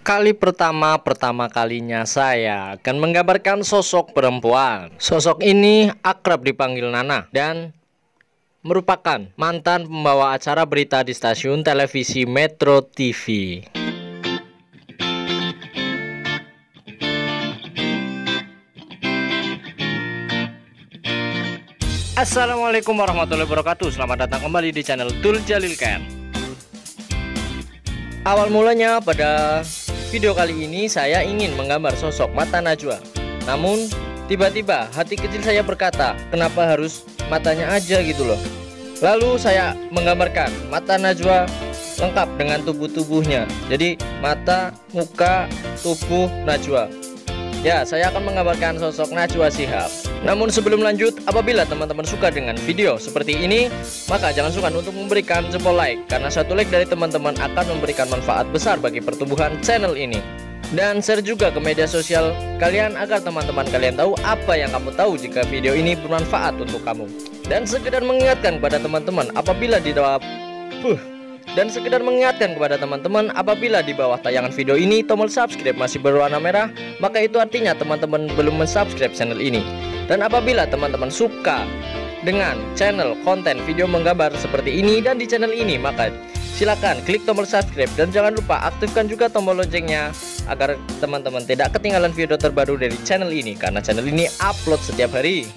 Pertama kalinya saya akan menggambarkan sosok perempuan. Sosok ini akrab dipanggil Nana dan merupakan mantan pembawa acara berita di stasiun televisi Metro TV. Assalamualaikum warahmatullahi wabarakatuh. Selamat datang kembali di channel Tul Jalil Ken. Awal mulanya pada video kali ini saya ingin menggambar sosok mata Najwa. Namun tiba-tiba hati kecil saya berkata, kenapa harus matanya aja gitu loh. Lalu saya menggambarkan mata Najwa lengkap dengan tubuhnya. Jadi mata, muka, tubuh Najwa. Ya, saya akan menggambarkan sosok Najwa Shihab. Namun sebelum lanjut, apabila teman-teman suka dengan video seperti ini, maka jangan sungkan untuk memberikan jempol like, karena satu like dari teman-teman akan memberikan manfaat besar bagi pertumbuhan channel ini. Dan share juga ke media sosial kalian agar teman-teman kalian tahu apa yang kamu tahu jika video ini bermanfaat untuk kamu. Dan sekedar mengingatkan kepada teman-teman apabila di bawah tayangan video ini tombol subscribe masih berwarna merah, maka itu artinya teman-teman belum mensubscribe channel ini. Dan apabila teman-teman suka dengan channel konten video menggambar seperti ini dan di channel ini, maka silakan klik tombol subscribe dan jangan lupa aktifkan juga tombol loncengnya agar teman-teman tidak ketinggalan video terbaru dari channel ini, karena channel ini upload setiap hari.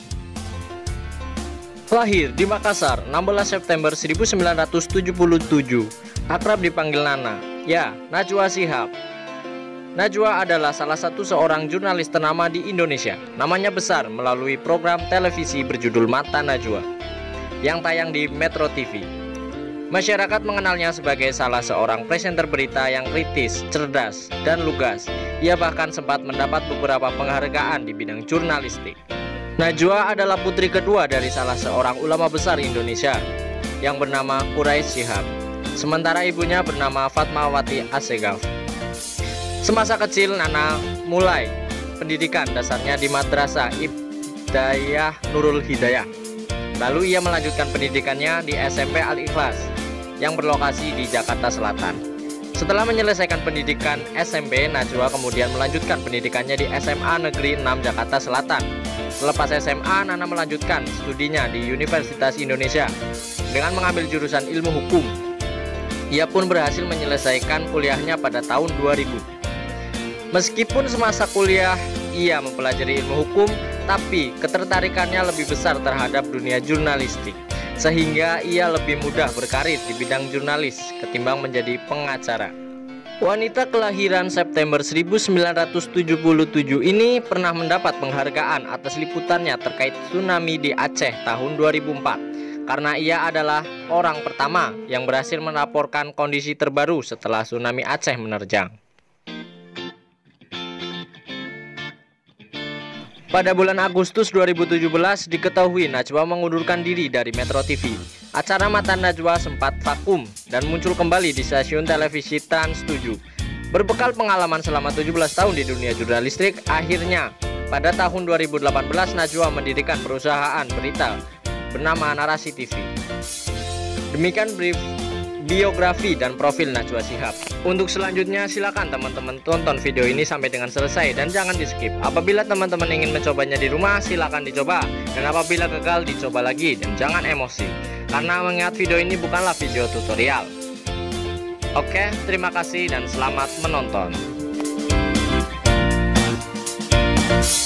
Lahir di Makassar 16 September 1977, akrab dipanggil Nana. Ya, Najwa Shihab. Najwa adalah salah satu seorang jurnalis ternama di Indonesia. Namanya besar melalui program televisi berjudul Mata Najwa yang tayang di Metro TV. Masyarakat mengenalnya sebagai salah seorang presenter berita yang kritis, cerdas, dan lugas. Ia bahkan sempat mendapat beberapa penghargaan di bidang jurnalistik. Najwa adalah putri kedua dari salah seorang ulama besar Indonesia yang bernama Quraisy Shihab. Sementara ibunya bernama Fatmawati Assegaf. Semasa kecil Nana mulai pendidikan dasarnya di Madrasah Ibtidaiyah Nurul Hidayah. Lalu ia melanjutkan pendidikannya di SMP Al-Ikhlas yang berlokasi di Jakarta Selatan. Setelah menyelesaikan pendidikan SMP, Najwa kemudian melanjutkan pendidikannya di SMA Negeri 6 Jakarta Selatan. Selepas SMA, Nana melanjutkan studinya di Universitas Indonesia dengan mengambil jurusan ilmu hukum. Ia pun berhasil menyelesaikan kuliahnya pada tahun 2000. Meskipun semasa kuliah ia mempelajari ilmu hukum, tapi ketertarikannya lebih besar terhadap dunia jurnalistik, sehingga ia lebih mudah berkarir di bidang jurnalis ketimbang menjadi pengacara. Wanita kelahiran September 1977 ini pernah mendapat penghargaan atas liputannya terkait tsunami di Aceh tahun 2004, karena ia adalah orang pertama yang berhasil melaporkan kondisi terbaru setelah tsunami Aceh menerjang. Pada bulan Agustus 2017 diketahui Najwa mengundurkan diri dari Metro TV. Acara Mata Najwa sempat vakum dan muncul kembali di stasiun televisi Trans 7. Berbekal pengalaman selama 17 tahun di dunia jurnalistik, akhirnya pada tahun 2018 Najwa mendirikan perusahaan berita bernama Narasi TV. Demikian biografi dan profil Najwa Shihab. Untuk selanjutnya silakan teman-teman tonton video ini sampai dengan selesai dan jangan di skip. Apabila teman-teman ingin mencobanya di rumah, silakan dicoba, dan apabila gagal dicoba lagi, dan jangan emosi karena mengingat video ini bukanlah video tutorial. Oke, terima kasih dan selamat menonton.